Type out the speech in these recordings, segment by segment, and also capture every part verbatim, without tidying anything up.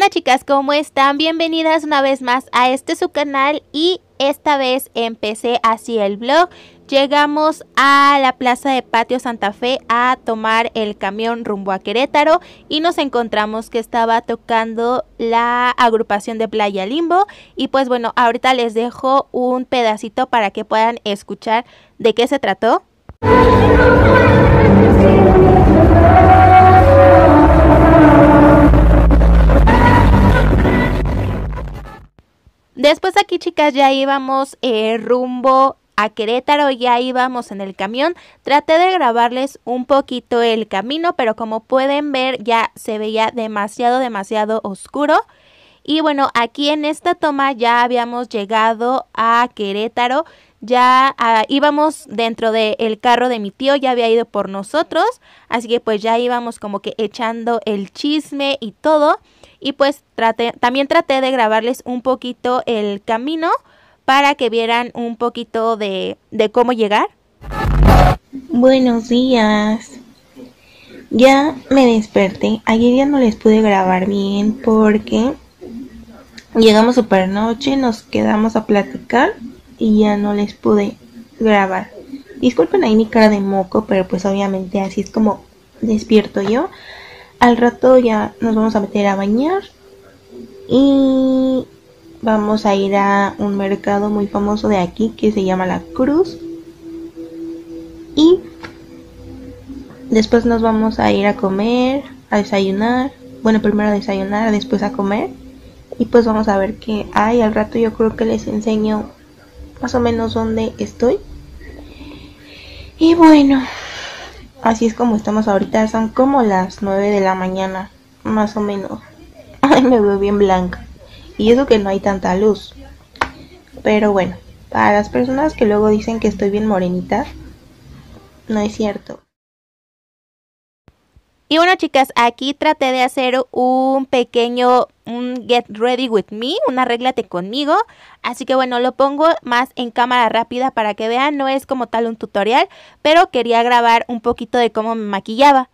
Hola chicas, ¿cómo están? Bienvenidas una vez más a este su canal y esta vez empecé así el vlog. Llegamos a la plaza de Patio Santa Fe a tomar el camión rumbo a Querétaro y nos encontramos que estaba tocando la agrupación de Playa Limbo y pues bueno, ahorita les dejo un pedacito para que puedan escuchar de qué se trató. Después aquí chicas ya íbamos eh, rumbo a Querétaro, ya íbamos en el camión. Traté de grabarles un poquito el camino, pero como pueden ver ya se veía demasiado demasiado oscuro. Y bueno, aquí en esta toma ya habíamos llegado a Querétaro. Ya uh, íbamos dentro del carro de mi tío, ya había ido por nosotros. Así que pues ya íbamos como que echando el chisme y todo. Y pues traté, también traté de grabarles un poquito el camino para que vieran un poquito de, de cómo llegar. Buenos días. Ya me desperté. Ayer ya no les pude grabar bien porque llegamos super noche, nos quedamos a platicar y ya no les pude grabar. Disculpen ahí mi cara de moco, pero pues obviamente así es como despierto yo. Al rato ya nos vamos a meter a bañar y vamos a ir a un mercado muy famoso de aquí que se llama La Cruz. Y después nos vamos a ir a comer, a desayunar. Bueno, primero a desayunar, después a comer. Y pues vamos a ver qué hay. Al rato yo creo que les enseño más o menos dónde estoy. Y bueno, así es como estamos ahorita, son como las nueve de la mañana, más o menos. Ay, me veo bien blanca. Y eso que no hay tanta luz. Pero bueno, para las personas que luego dicen que estoy bien morenita, no es cierto. Y bueno chicas, aquí traté de hacer un pequeño un get ready with me, un arréglate conmigo. Así que bueno, lo pongo más en cámara rápida para que vean, no es como tal un tutorial, pero quería grabar un poquito de cómo me maquillaba.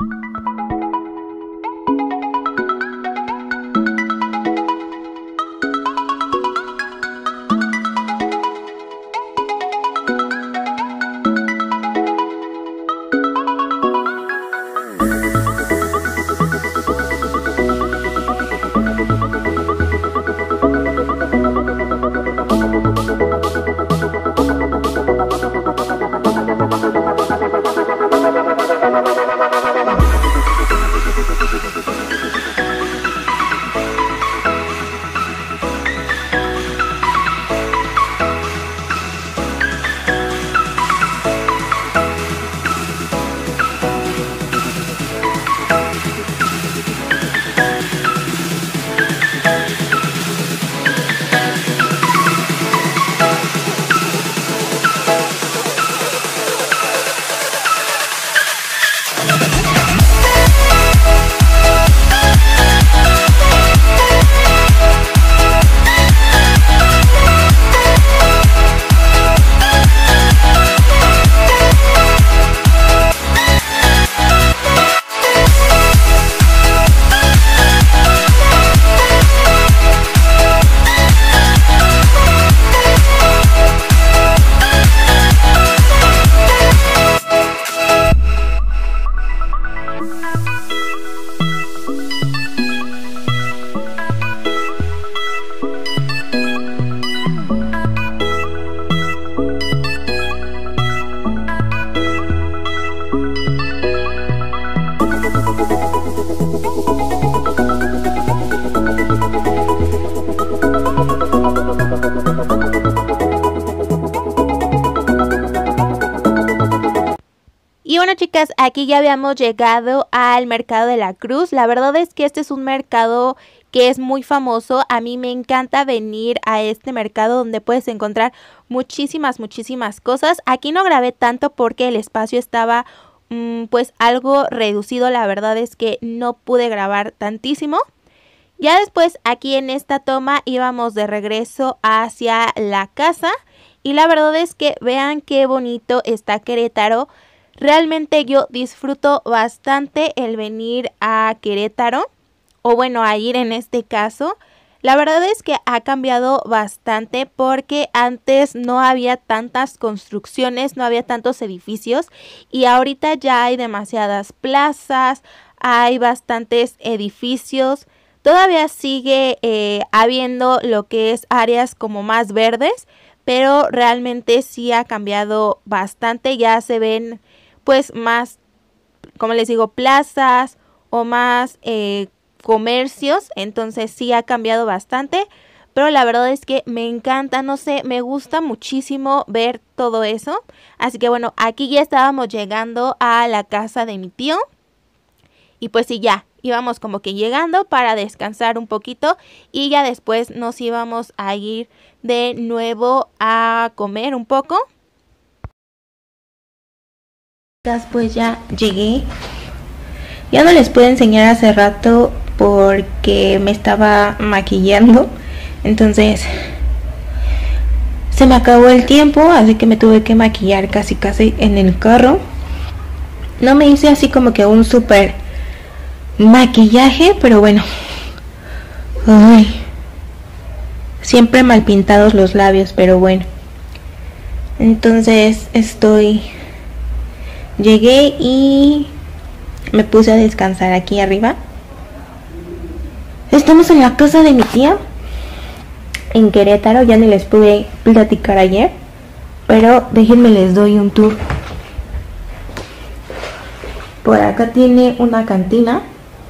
Y bueno chicas, aquí ya habíamos llegado al mercado de La Cruz. La verdad es que este es un mercado que es muy famoso. A mí me encanta venir a este mercado donde puedes encontrar muchísimas, muchísimas cosas. Aquí no grabé tanto porque el espacio estaba mmm, pues algo reducido. La verdad es que no pude grabar tantísimo. Ya después aquí en esta toma íbamos de regreso hacia la casa. Y la verdad es que vean qué bonito está Querétaro. Realmente yo disfruto bastante el venir a Querétaro. o bueno, a ir en este caso. La verdad es que ha cambiado bastante porque antes no había tantas construcciones, no había tantos edificios y ahorita ya hay demasiadas plazas, hay bastantes edificios. Todavía sigue eh, habiendo lo que es áreas como más verdes, pero realmente sí ha cambiado bastante. Ya se ven pues más, como les digo, plazas o más eh, comercios, entonces sí ha cambiado bastante, pero la verdad es que me encanta, no sé, me gusta muchísimo ver todo eso. Así que bueno, aquí ya estábamos llegando a la casa de mi tío y pues sí, ya íbamos como que llegando para descansar un poquito y ya después nos íbamos a ir de nuevo a comer un poco. Pues ya llegué. Ya no les puedo enseñar hace rato porque me estaba maquillando, entonces se me acabó el tiempo, así que me tuve que maquillar casi casi en el carro. No me hice así como que un súper maquillaje, pero bueno. Ay, siempre mal pintados los labios, pero bueno. Entonces estoy... Llegué y me puse a descansar aquí arriba. Estamos en la casa de mi tía en Querétaro, ya ni les pude platicar ayer, pero déjenme les doy un tour. Por acá tiene una cantina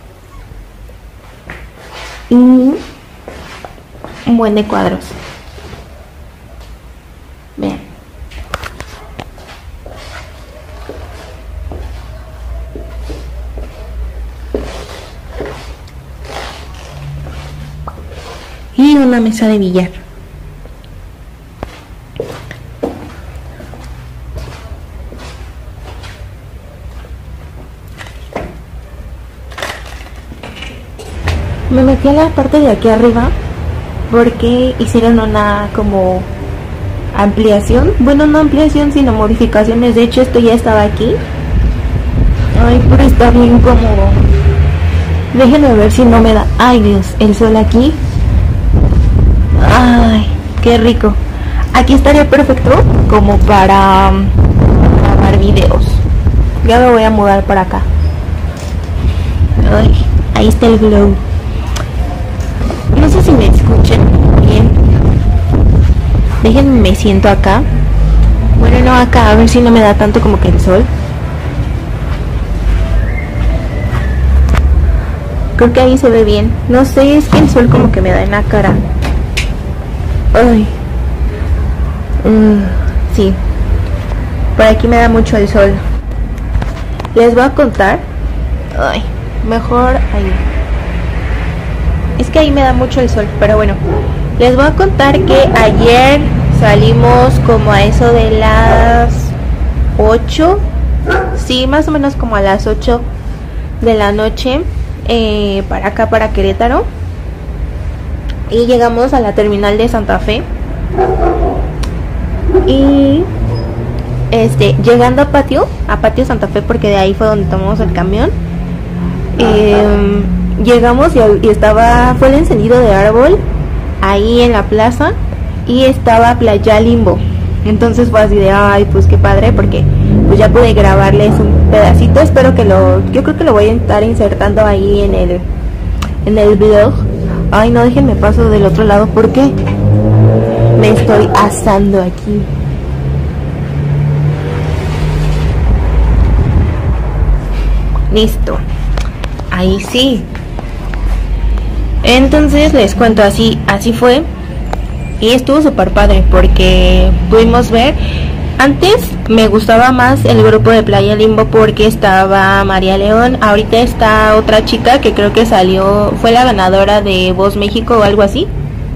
y un buen de cuadros. Vean. Y una mesa de billar. Me metí a la parte de aquí arriba porque hicieron una como ampliación, bueno, no ampliación sino modificaciones. De hecho esto ya estaba aquí. Ay, pero está bien cómodo. Déjenme ver si no me da, ay Dios, el sol aquí. Ay, qué rico. Aquí estaría perfecto como para um, grabar videos. Ya me voy a mudar para acá. Ay, ahí está el glow. No sé si me escuchan bien. Déjenme, me siento acá. Bueno, no acá, a ver si no me da tanto como que el sol. Creo que ahí se ve bien. No sé, es que el sol como que me da en la cara. Ay, uh, sí, por aquí me da mucho el sol. Les voy a contar. Ay, mejor ahí. Es que ahí me da mucho el sol, pero bueno. Les voy a contar que ayer salimos como a eso de las ocho. Sí, más o menos como a las ocho de la noche, eh, para acá, para Querétaro. Y llegamos a la terminal de Santa Fe. Y este, llegando a Patio, a Patio Santa Fe, porque de ahí fue donde tomamos el camión. Eh, llegamos y, y estaba, fue el encendido de árbol ahí en la plaza y estaba Playa Limbo. Entonces fue así de, ay, pues qué padre, porque pues ya pude grabarles un pedacito. Espero que lo, yo creo que lo voy a estar insertando ahí en el, en el vlog. Ay, no, déjenme paso del otro lado porque me estoy asando aquí. Listo. Ahí sí. Entonces les cuento, así, así fue. Y estuvo súper padre porque pudimos ver. Antes me gustaba más el grupo de Playa Limbo porque estaba María León. Ahorita está otra chica que creo que salió, fue la ganadora de Voz México o algo así.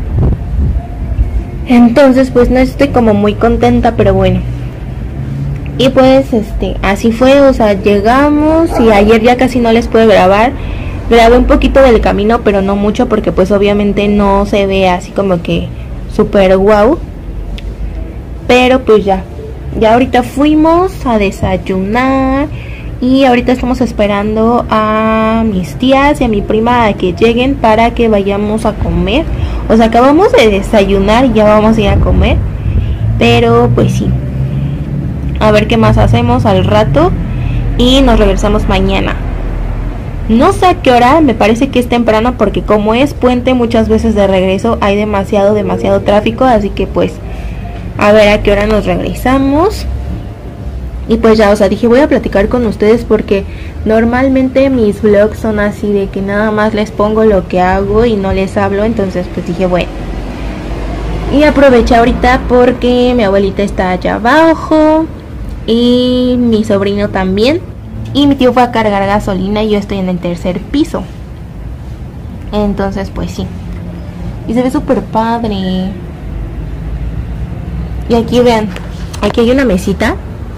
Entonces pues no estoy como muy contenta, pero bueno. Y pues este, así fue, o sea, llegamos y ayer ya casi no les pude grabar. Grabé un poquito del camino, pero no mucho porque pues obviamente no se ve así como que súper guau. Pero pues ya. Ya ahorita fuimos a desayunar Y ahorita estamos esperando a mis tías y a mi prima a que lleguen para que vayamos a comer. O sea, acabamos de desayunar y ya vamos a ir a comer. Pero pues sí, a ver qué más hacemos al rato. Y nos regresamos mañana. No sé a qué hora, me parece que es temprano porque como es puente muchas veces de regreso hay demasiado, demasiado tráfico. Así que pues a ver a qué hora nos regresamos. Y pues ya, o sea, dije voy a platicar con ustedes porque normalmente mis vlogs son así de que nada más les pongo lo que hago y no les hablo. Entonces pues dije bueno. Y aproveché ahorita porque mi abuelita está allá abajo y mi sobrino también. Y mi tío fue a cargar gasolina y yo estoy en el tercer piso. Entonces pues sí. Y se ve súper padre. Y aquí vean, aquí hay una mesita.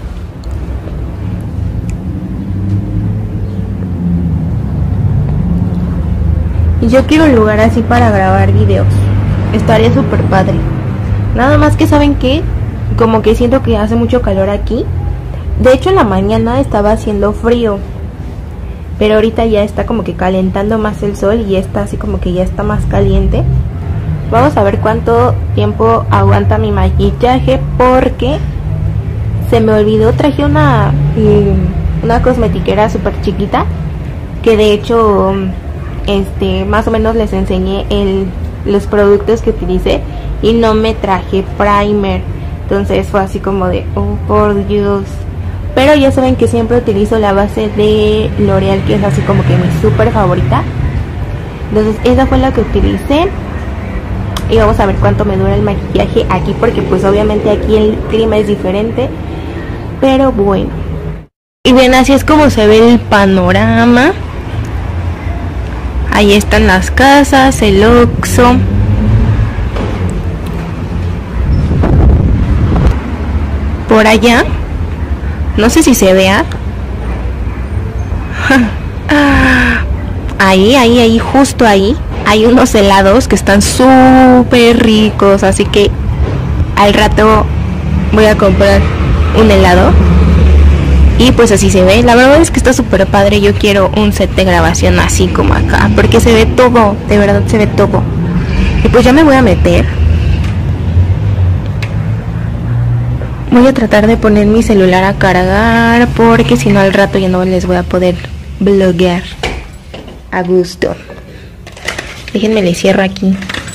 Y yo quiero un lugar así para grabar videos. Estaría súper padre. Nada más que saben que como que siento que hace mucho calor aquí. De hecho en la mañana estaba haciendo frío, pero ahorita ya está como que calentando más el sol y está así como que ya está más caliente. Vamos a ver cuánto tiempo aguanta mi maquillaje porque se me olvidó, traje una una cosmetiquera súper chiquita que de hecho este más o menos les enseñé el, los productos que utilicé y no me traje primer. Entonces fue así como de oh por Dios. Pero ya saben que siempre utilizo la base de L'Oreal, que es así como que mi súper favorita. Entonces esa fue la que utilicé. Y vamos a ver cuánto me dura el maquillaje aquí, porque pues obviamente aquí el clima es diferente. Pero bueno. Y bien, así es como se ve el panorama. Ahí están las casas, el Oxxo. Por allá, no sé si se vea. Ahí, ahí, ahí, justo ahí hay unos helados que están súper ricos. Así que al rato voy a comprar un helado. Y pues así se ve. La verdad es que está súper padre. Yo quiero un set de grabación así como acá, porque se ve todo, de verdad se ve todo. Y pues ya me voy a meter. Voy a tratar de poner mi celular a cargar, porque si no al rato ya no les voy a poder bloguear a gusto. Déjenme le cierro aquí.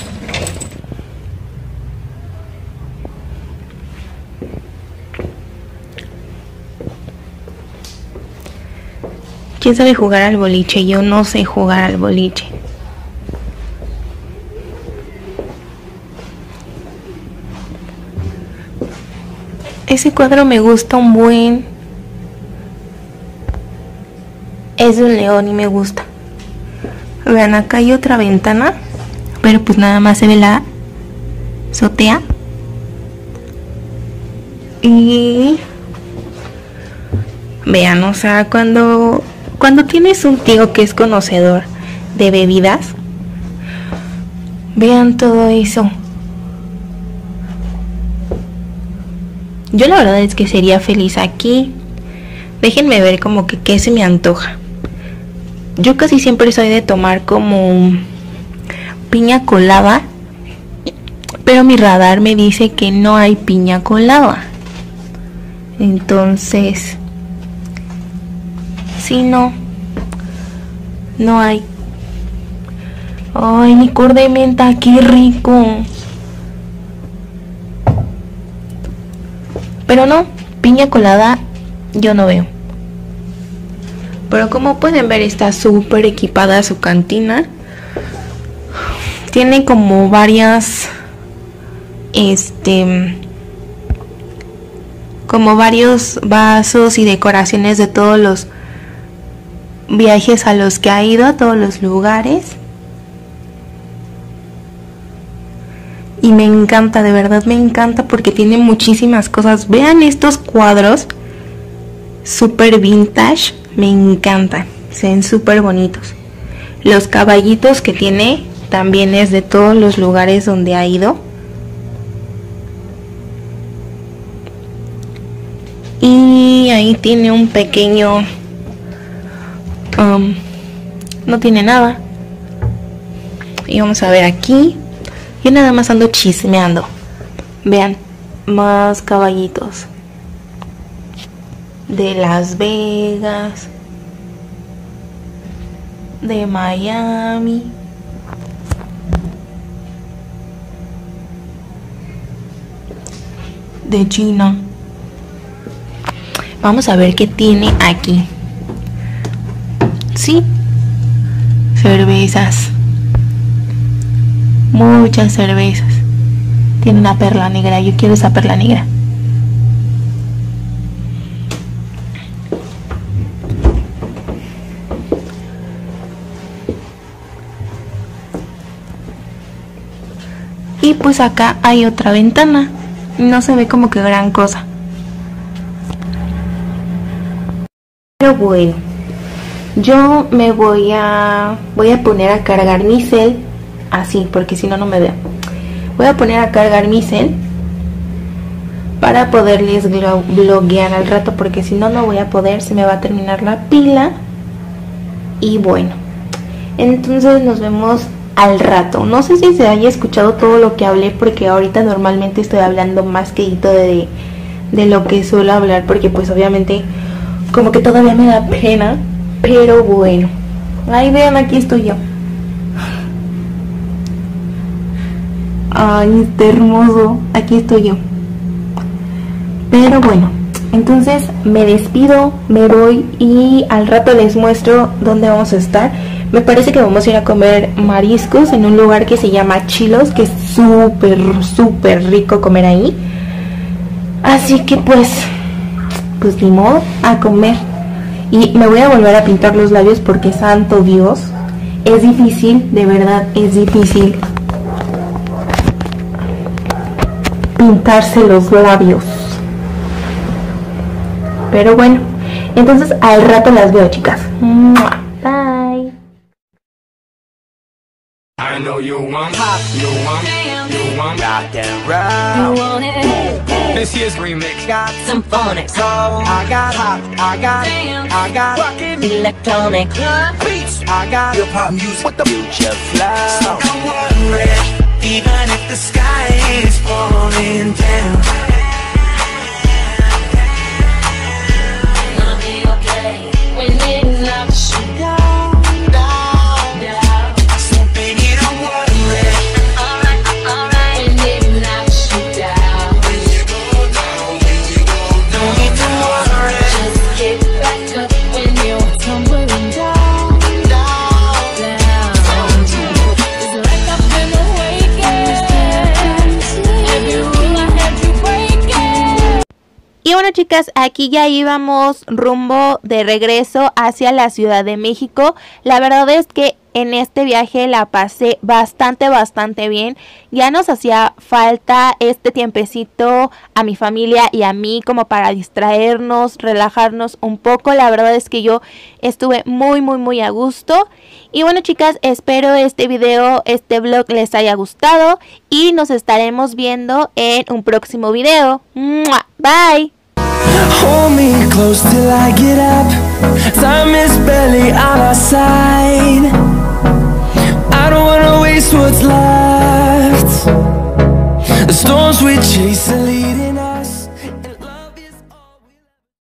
¿Quién sabe jugar al boliche? Yo no sé jugar al boliche. Ese cuadro me gusta un buen. Es de un león y me gusta. Vean, acá hay otra ventana, pero pues nada más se ve la azotea. Y vean, o sea, cuando cuando tienes un tío que es conocedor de bebidas, vean todo eso. Yo la verdad es que sería feliz aquí. Déjenme ver como que qué se me antoja. Yo casi siempre soy de tomar como piña colada, pero mi radar me dice que no hay piña colada. Entonces, si no, no hay. Ay, licor de menta, qué rico. Pero no, piña colada yo no veo. Pero como pueden ver, está súper equipada su cantina. Tiene como varias, este, como varios vasos y decoraciones de todos los viajes a los que ha ido, a todos los lugares. Y me encanta, de verdad me encanta, porque tiene muchísimas cosas. Vean estos cuadros super vintage, me encantan, se ven súper bonitos. Los caballitos que tiene también es de todos los lugares donde ha ido. Y ahí tiene un pequeño um, no tiene nada. Y vamos a ver aquí. Yo nada más ando chismeando. Vean, más caballitos de Las Vegas, de Miami, de China. Vamos a ver qué tiene aquí. Sí, cervezas, muchas cervezas. Tiene una perla negra, yo quiero esa perla negra. Y pues acá hay otra ventana. No se ve como que gran cosa. Pero bueno, yo me voy a voy a poner a cargar mi cel así, porque si no no me veo. Voy a poner a cargar mi cel para poderles bloguear al rato, porque si no no voy a poder, se me va a terminar la pila. Y bueno, entonces nos vemos al rato. No sé si se haya escuchado todo lo que hablé, porque ahorita normalmente estoy hablando más que de, de lo que suelo hablar, porque pues obviamente como que todavía me da pena. Pero bueno, ahí vean, aquí estoy yo. Ay, está hermoso, aquí estoy yo. Pero bueno, entonces me despido, me voy y al rato les muestro dónde vamos a estar. Me parece que vamos a ir a comer mariscos en un lugar que se llama Chilos, que es súper, súper rico comer ahí. Así que pues, pues ni modo, a comer. Y me voy a volver a pintar los labios porque santo Dios, es difícil, de verdad es difícil pintarse los labios. Pero bueno, entonces al rato las veo, chicas. Bye. I know you want pop, you want, you want rock and roll. You want it. This year's remix got some phonic soul. I got hot, I got, I got fucking electronic beats. I got your pop music with the future flow. So don't worry, even if the sky is falling down. Gonna be okay when it knocks you down. Y bueno, chicas, aquí ya íbamos rumbo de regreso hacia la Ciudad de México. La verdad es que en este viaje la pasé bastante, bastante bien. Ya nos hacía falta este tiempecito a mi familia y a mí como para distraernos, relajarnos un poco. La verdad es que yo estuve muy, muy, muy a gusto. Y bueno, chicas, espero este video, este vlog les haya gustado. Y nos estaremos viendo en un próximo video. ¡Mua! Bye. Hold me close till I get up. Time is barely on our side. I don't wanna waste what's left. The storms we chase